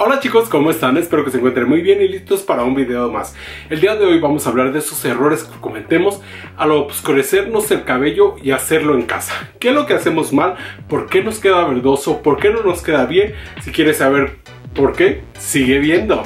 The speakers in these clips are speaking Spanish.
Hola chicos, ¿cómo están? Espero que se encuentren muy bien y listos para un video más. El día de hoy vamos a hablar de esos errores que cometemos al oscurecernos el cabello y hacerlo en casa. ¿Qué es lo que hacemos mal? ¿Por qué nos queda verdoso? ¿Por qué no nos queda bien? Si quieres saber por qué, sigue viendo.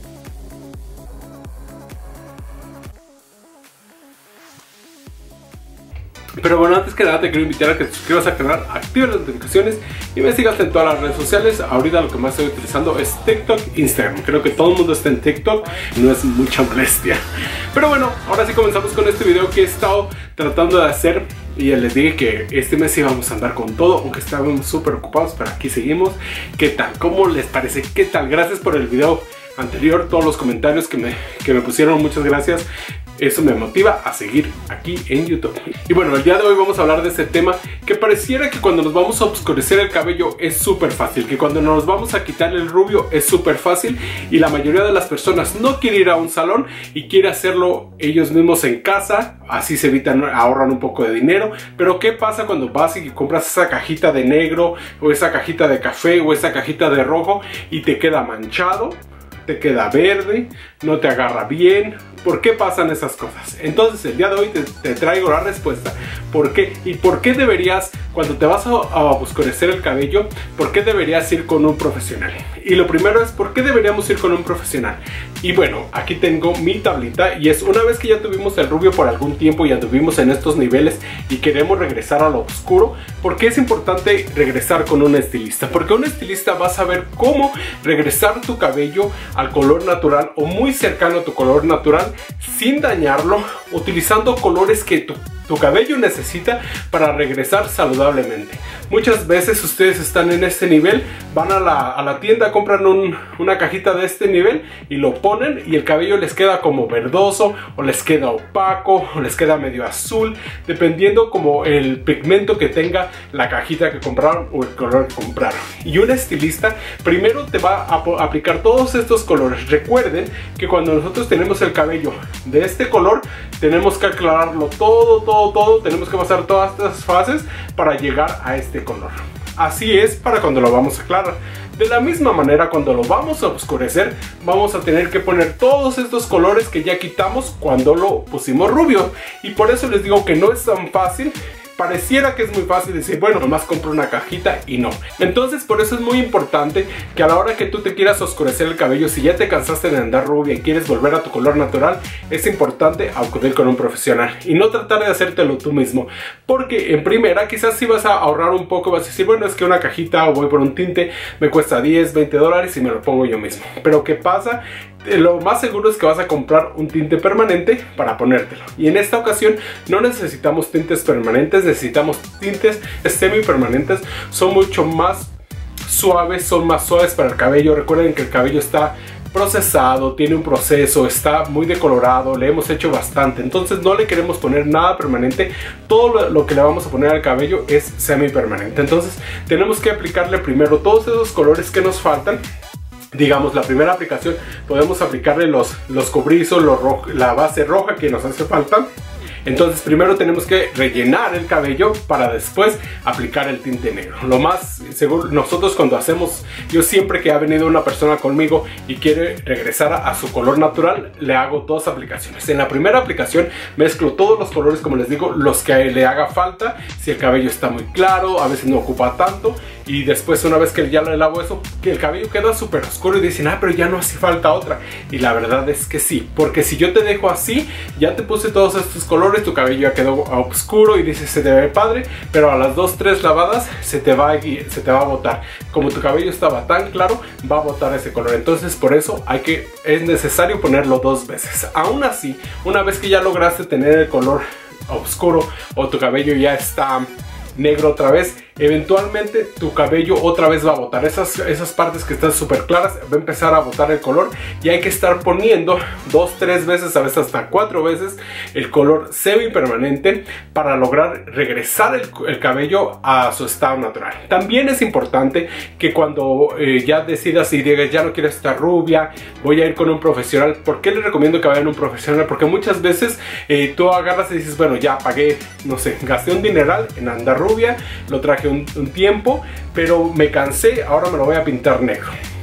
Pero bueno, antes que nada te quiero invitar a que te suscribas al canal, actives las notificaciones y me sigas en todas las redes sociales. Ahorita lo que más estoy utilizando es TikTok, Instagram. Creo que todo el mundo está en TikTok, no es mucha molestia. Pero bueno, ahora sí comenzamos con este video que he estado tratando de hacer. Y ya les dije que este mes íbamos a andar con todo, aunque estábamos súper ocupados, pero aquí seguimos. ¿Qué tal? ¿Cómo les parece? ¿Qué tal? Gracias por el video anterior, todos los comentarios que me pusieron, muchas gracias. Eso me motiva a seguir aquí en YouTube. Y bueno, el día de hoy vamos a hablar de este tema que pareciera que cuando nos vamos a oscurecer el cabello es súper fácil, que cuando nos vamos a quitar el rubio es súper fácil y la mayoría de las personas no quiere ir a un salón y quiere hacerlo ellos mismos en casa, así se evitan, ahorran un poco de dinero. Pero ¿qué pasa cuando vas y compras esa cajita de negro o esa cajita de café o esa cajita de rojo y te queda manchado? Te queda verde, no te agarra bien. ¿Por qué pasan esas cosas? Entonces el día de hoy te traigo la respuesta. ¿Por qué? ¿Y por qué deberías, cuando te vas a oscurecer el cabello, por qué deberías ir con un profesional? Y lo primero es, ¿por qué deberíamos ir con un profesional? Y bueno, aquí tengo mi tablita y es una vez que ya tuvimos el rubio por algún tiempo y anduvimos en estos niveles y queremos regresar a lo oscuro. ¿Por qué es importante regresar con un estilista? Porque un estilista va a saber cómo regresar tu cabello al color natural o muy cercano a tu color natural sin dañarlo, utilizando colores que tu cabello necesita para regresar saludablemente. Muchas veces ustedes están en este nivel, van a la tienda, compran una cajita de este nivel y lo ponen y el cabello les queda como verdoso o les queda opaco o les queda medio azul, dependiendo como el pigmento que tenga la cajita que compraron o el color que compraron. Y un estilista primero te va a aplicar todos estos colores. Recuerden que cuando nosotros tenemos el cabello de este color, tenemos que aclararlo todo, tenemos que pasar todas estas fases para llegar a este color. Así es para cuando lo vamos a aclarar. De la misma manera, cuando lo vamos a oscurecer, vamos a tener que poner todos estos colores que ya quitamos cuando lo pusimos rubio. Y por eso les digo que no es tan fácil. Pareciera que es muy fácil decir, bueno, nomás compro una cajita, y no. Entonces por eso es muy importante que a la hora que tú te quieras oscurecer el cabello, si ya te cansaste de andar rubia y quieres volver a tu color natural, es importante acudir con un profesional y no tratar de hacértelo tú mismo, porque en primera quizás si vas a ahorrar un poco, vas a decir, bueno, es que una cajita o voy por un tinte me cuesta 10, 20 dólares y me lo pongo yo mismo. Pero ¿qué pasa? Lo más seguro es que vas a comprar un tinte permanente para ponértelo. Y en esta ocasión no necesitamos tintes permanentes, necesitamos tintes semipermanentes. Son mucho más suaves, son más suaves para el cabello. Recuerden que el cabello está procesado, tiene un proceso, está muy decolorado, le hemos hecho bastante, entonces no le queremos poner nada permanente. Todo lo que le vamos a poner al cabello es semipermanente. Entonces tenemos que aplicarle primero todos esos colores que nos faltan. Digamos, la primera aplicación podemos aplicarle los cobrizos, la base roja que nos hace falta. Entonces primero tenemos que rellenar el cabello para después aplicar el tinte negro. Lo más seguro, nosotros cuando hacemos, yo siempre que ha venido una persona conmigo y quiere regresar a su color natural, le hago dos aplicaciones. En la primera aplicación mezclo todos los colores, como les digo, los que le haga falta. Si el cabello está muy claro, a veces no ocupa tanto. Y después, una vez que ya le lavo eso, que el cabello queda súper oscuro y dicen, ah, pero ya no hace falta otra. Y la verdad es que sí, porque si yo te dejo así, ya te puse todos estos colores, tu cabello ya quedó oscuro y dices, se te ve padre, pero a las 2-3 lavadas se te va a botar. Como tu cabello estaba tan claro, va a botar ese color. Entonces por eso es necesario ponerlo 2 veces. Aún así, una vez que ya lograste tener el color oscuro o tu cabello ya está negro otra vez, eventualmente tu cabello otra vez va a botar esas partes que están súper claras, va a empezar a botar el color y hay que estar poniendo 2-3 veces, a veces hasta 4 veces el color semipermanente para lograr regresar el cabello a su estado natural. También es importante que cuando ya decidas y digas, ya no quiero estar rubia, voy a ir con un profesional. ¿Por qué les recomiendo que vayan a un profesional? Porque muchas veces tú agarras y dices, bueno, ya pagué, no sé, gasté un dineral en andar rubia, lo traje un tiempo, pero me cansé, ahora me lo voy a pintar negro.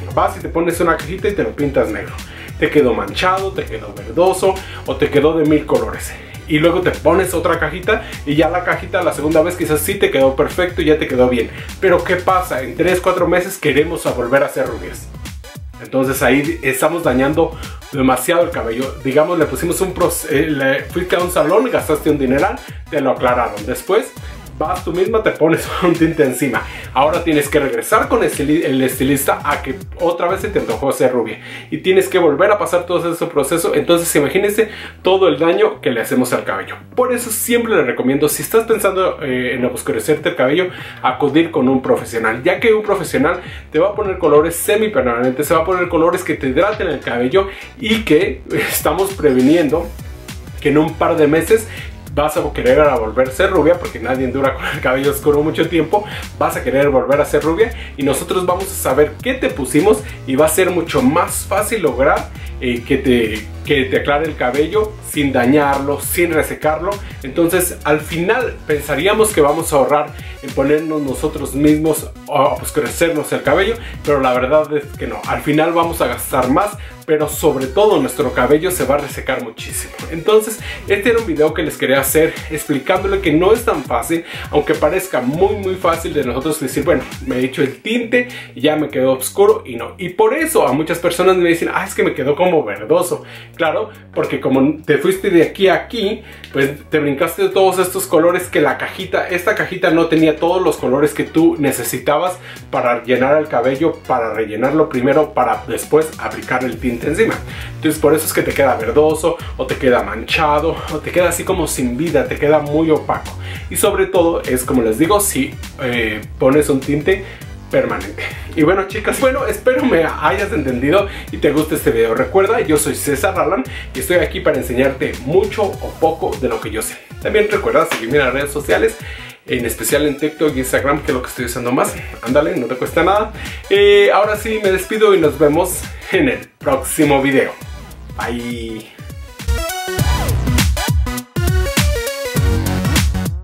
Vas y te pones una cajita y te lo pintas negro. Te quedó manchado, te quedó verdoso o te quedó de 1000 colores. Y luego te pones otra cajita y ya la cajita la segunda vez quizás sí te quedó perfecto y ya te quedó bien. Pero ¿qué pasa? En 3-4 meses queremos volver a ser rubias. Entonces ahí estamos dañando demasiado el cabello. Digamos, le pusimos fuiste a un salón, gastaste un dineral, te lo aclararon. Después vas tú misma, te pones un tinte encima. Ahora tienes que regresar con el estilista a que otra vez se te antojó ser rubia. Y tienes que volver a pasar todo ese proceso. Entonces imagínense todo el daño que le hacemos al cabello. Por eso siempre le recomiendo, si estás pensando en oscurecerte el cabello, acudir con un profesional. Ya que un profesional te va a poner colores semipermanentes, se va a poner colores que te hidraten el cabello y que estamos previniendo que en un par de meses vas a querer volver a ser rubia, porque nadie dura con el cabello oscuro mucho tiempo. Vas a querer volver a ser rubia y nosotros vamos a saber qué te pusimos y va a ser mucho más fácil lograr que te aclare el cabello sin dañarlo, sin resecarlo. Entonces al final pensaríamos que vamos a ahorrar en ponernos nosotros mismos o oscurecernos el cabello, pero la verdad es que no. Al final vamos a gastar más, pero sobre todo nuestro cabello se va a resecar muchísimo. Entonces este era un video que les quería hacer explicándole que no es tan fácil, aunque parezca muy fácil de nosotros decir, bueno, me he hecho el tinte y ya me quedó oscuro, y no. Y por eso a muchas personas me dicen, es que me quedó como verdoso. Claro, porque como te fuiste de aquí a aquí, pues te brincaste de todos estos colores que esta cajita no tenía todos los colores que tú necesitabas para llenar el cabello, para rellenarlo primero, para después aplicar el tinte encima. Entonces por eso es que te queda verdoso, o te queda manchado, o te queda así como sin vida, te queda muy opaco. Y sobre todo es, como les digo, si pones un tinte permanente. Y bueno, chicas, espero me hayas entendido y te guste este video. Recuerda, yo soy César Alan y estoy aquí para enseñarte mucho o poco de lo que yo sé. También recuerda seguirme en las redes sociales, en especial en TikTok y Instagram, que es lo que estoy usando más. Ándale, no te cuesta nada. Ahora sí me despido y nos vemos en el próximo video. Bye.